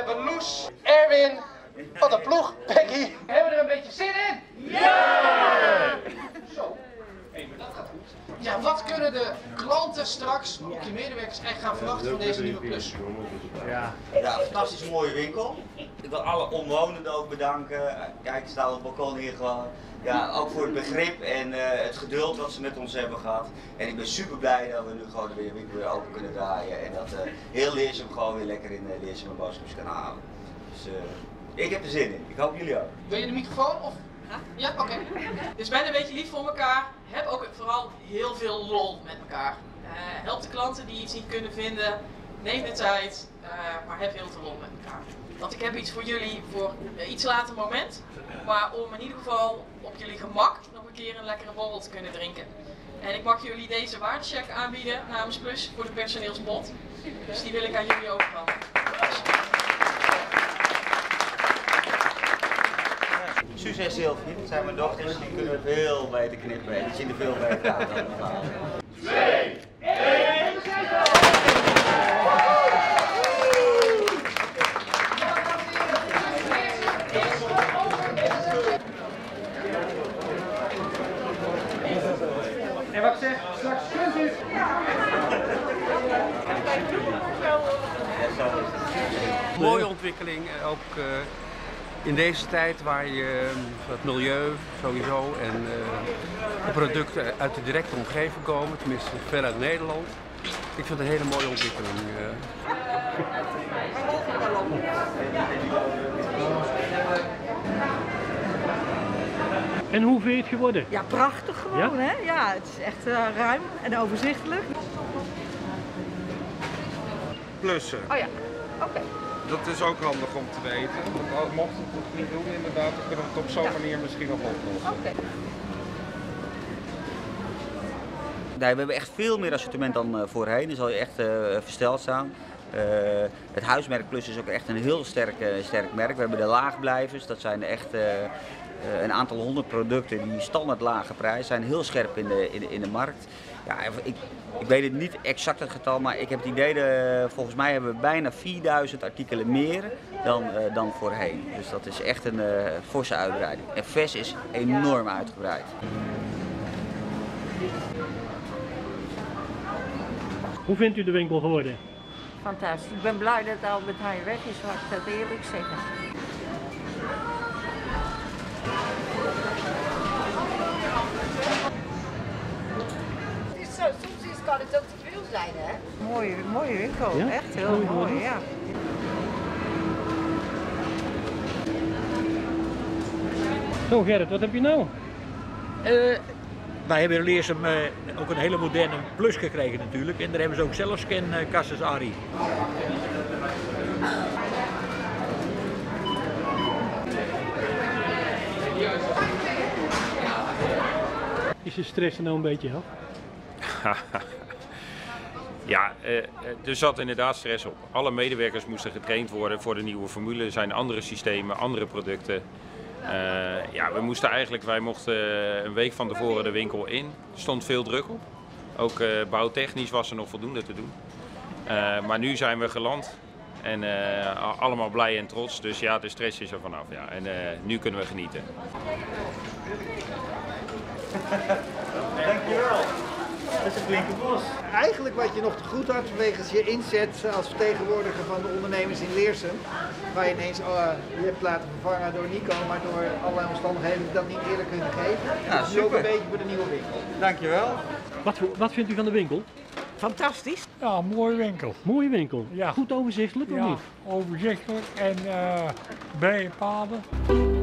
hebben Loes, Erwin, van de ploeg, Peggy. Hebben we er een beetje zin in? Ja! Zo, dat gaat goed. Ja, wat kunnen de klanten straks, ook je medewerkers, echt gaan verwachten van deze nieuwe Plus? Ja, een fantastisch mooie winkel. Ik wil alle omwonenden ook bedanken. Kijk, ze staan op het balkon hier gewoon. Ja, ook voor het begrip en het geduld wat ze met ons hebben gehad. En ik ben super blij dat we nu gewoon weer winkel weer open kunnen draaien. En dat heel Leersum gewoon weer lekker in Leersum en boodschappen kan halen. Dus ik heb er zin in. Ik hoop jullie ook. Wil je de microfoon of? Ja, oké. Dus ben een beetje lief voor elkaar. Heb ook vooral heel veel lol met elkaar. Help de klanten die iets niet kunnen vinden. Neem de tijd, maar heb heel veel lol met elkaar. Want ik heb iets voor jullie voor een iets later moment. Maar om in ieder geval op jullie gemak nog een keer een lekkere borrel te kunnen drinken. En ik mag jullie deze waardecheck aanbieden namens Plus voor de personeelsbod. Dus die wil ik aan jullie overhandigen. Suus en Sylvie, dat zijn mijn dochters, die kunnen veel beter knippen. Die zien er veel beter uit dan mijn vader. 2, 1, En wat ik zeg, straks kunt u. Mooie ontwikkeling, ook in deze tijd waar je het milieu sowieso en de producten uit de directe omgeving komen, tenminste ver uit Nederland. Ik vind het een hele mooie ontwikkeling. En hoe vind je het geworden? Ja, prachtig gewoon, hè? Ja, het is echt ruim en overzichtelijk. Plussen. Oh ja, oké. Dat is ook handig om te weten. Want mocht het niet doen, inderdaad, dan kunnen we het op zo'n manier misschien nog oplossen. Oké. Nee, we hebben echt veel meer assortiment dan voorheen. Dat zal je echt versteld staan. Het huismerk Plus is ook echt een heel sterk merk. We hebben de laagblijvers, dat zijn echt een aantal 100 producten die standaard lage prijs zijn, heel scherp in de markt. Ja, ik weet het niet exact het getal, maar ik heb het idee, volgens mij hebben we bijna 4000 artikelen meer dan voorheen. Dus dat is echt een forse uitbreiding. En VES is enorm uitgebreid. Hoe vindt u de winkel geworden? Fantastisch. Ik ben blij dat Albert Heijn weg is, laat ik dat eerlijk zeggen. Soms kan het ook te veel zijn, hè? Mooie winkel, Ja? echt heel mooi, ja. Zo Gerrit, wat heb je nou? Wij hebben in Leersum ook een hele moderne Plus gekregen natuurlijk. En daar hebben ze ook zelf scankassen Ari. Is je stress er nou een beetje af? Ja, er zat inderdaad stress op. Alle medewerkers moesten getraind worden voor de nieuwe formule. Er zijn andere systemen, andere producten. Ja, wij mochten een week van tevoren de winkel in. Er stond veel druk op. Ook bouwtechnisch was er nog voldoende te doen. Maar nu zijn we geland. En allemaal blij en trots. Dus ja, de stress is er vanaf. Ja. En nu kunnen we genieten. Dankjewel. Dat is een flinke bos. Eigenlijk wat je nog te goed had wegens je inzet als vertegenwoordiger van de ondernemers in Leersum, waar je ineens je hebt laten vervangen door Nico, maar door allerlei omstandigheden dat niet eerlijk kunnen geven. Ja, dus ook een beetje voor de nieuwe winkel. Dankjewel. Wat vindt u van de winkel? Fantastisch. Ja, een mooie winkel. Mooie winkel. Ja. Goed overzichtelijk of Ja, niet? overzichtelijk en bij paden.